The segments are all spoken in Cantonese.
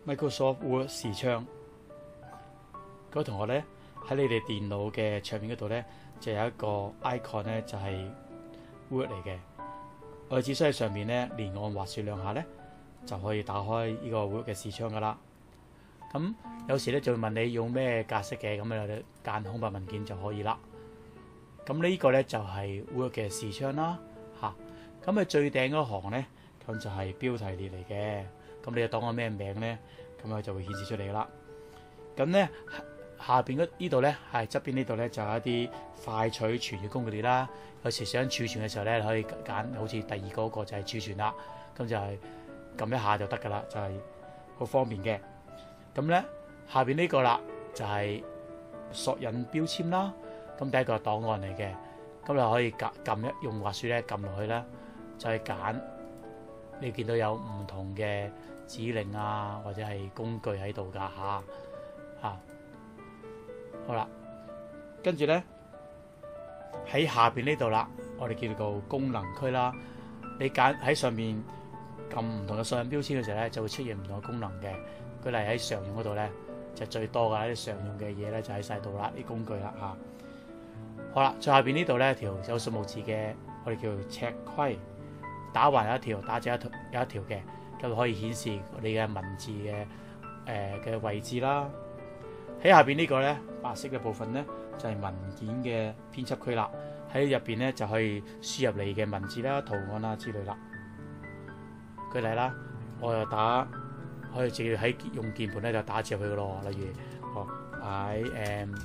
Microsoft Word 視窗。各位同學咧，喺你哋電腦嘅桌面嗰度咧，就有一個 icon 咧，就係 Word 嚟嘅。我哋只需喺上面咧連按滑鼠兩下咧，就可以打開呢個 Word 嘅視窗噶啦。咁有時咧就會問你用咩格式嘅，咁你揀空白文件就可以啦。咁呢個咧就係 Word 嘅視窗啦，嚇。咁喺最頂嗰行咧，咁就係標題列嚟嘅。咁你就當我咩名咧，咁佢就會顯示出嚟噶啦。咁咧下邊呢度咧，係側邊呢度咧就有一啲快取存嘅工具列啦。有時想儲存嘅時候咧，可以揀好似第二嗰個就係儲存啦。咁就係撳一下就得噶啦，就係好方便嘅。咁咧下邊呢個啦就係索引標籤啦。咁第一個係檔案嚟嘅，咁你可以用滑鼠咧撳落去啦，就係揀你見到有唔同嘅指令啊，或者係工具喺度噶嚇。好啦，跟住咧喺下邊呢度啦，我哋叫做功能區啦。你揀喺上面撳唔同嘅索引標籤嘅時候咧，就會出現唔同嘅功能嘅。舉例喺常用嗰度咧，就最多㗎啲常用嘅嘢咧，就喺晒度啦，啲工具啦嚇。好啦，最下邊呢度咧條有數目字嘅，我哋叫做尺規，打橫有一條，打直有一條嘅，咁可以顯示你嘅文字嘅位置啦。喺下邊呢個咧白色嘅部分咧就係文件嘅編輯區啦。喺入邊咧就可以輸入你嘅文字啦、圖案啦之類啦。舉例啦，我又可以直接喺用鍵盤咧就打字入去嘅咯。例如I am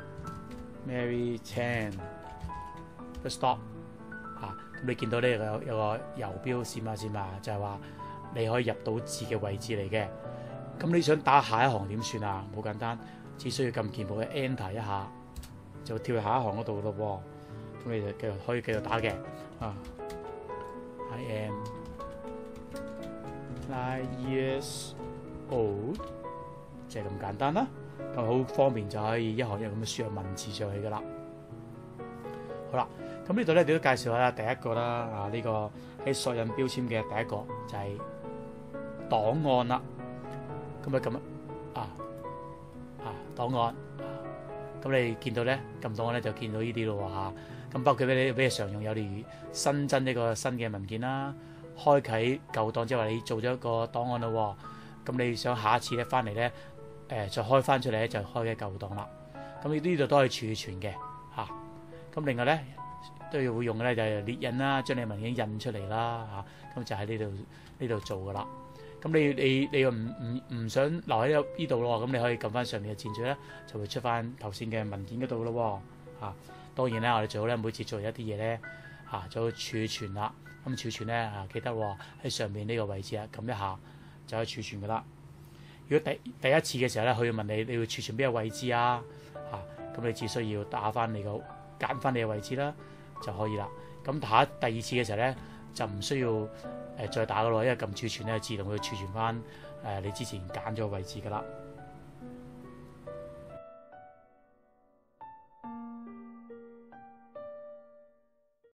Mary Chan stop 咁你見到呢有個游標閃下閃下，就係話你可以入到字嘅位置嚟嘅。咁你想打下一行點算啊？好簡單，只需要撳鍵盤嘅 Enter 一下，就跳去下一行嗰度咯。咁你就可以繼續打嘅。I am 9 years old， 就係咁簡單啦。咁好方便就可以一行一行咁輸入文字上去噶啦。好啦，咁呢度咧你都介紹下第一個啦。呢個喺索引標籤嘅第一個就係檔案啦。咁檔案，咁你見到咧撳檔案咧就見到呢啲咯嚇。咁包括俾你常用有例如新增一個新嘅文件啦，開啟舊檔，即係話你做咗一個檔案咯。咁你想下一次咧翻嚟咧，再開翻出嚟咧就開嘅舊檔啦。咁呢度都可以儲存嘅嚇。咁另外咧都要會用嘅咧就係列印啦，將你文件印出嚟啦嚇。咁就喺呢度做噶啦。咁你又唔想留喺呢度咯？咁你可以撳翻上面嘅箭嘴咧，就會出翻頭先嘅文件嗰度咯嚇。當然咧，我哋最好咧每次做一啲嘢咧就要儲存啦。咁儲存咧記得喺上面呢個位置撳一下就可以儲存噶啦。如果第一次嘅時候咧，佢要問你要儲存邊個位置咁你只需要揀翻你嘅位置啦就可以啦。咁打第二次嘅時候咧，就唔需要再打噶咯，因為撳儲存咧自動會儲存翻你之前揀咗個位置噶啦。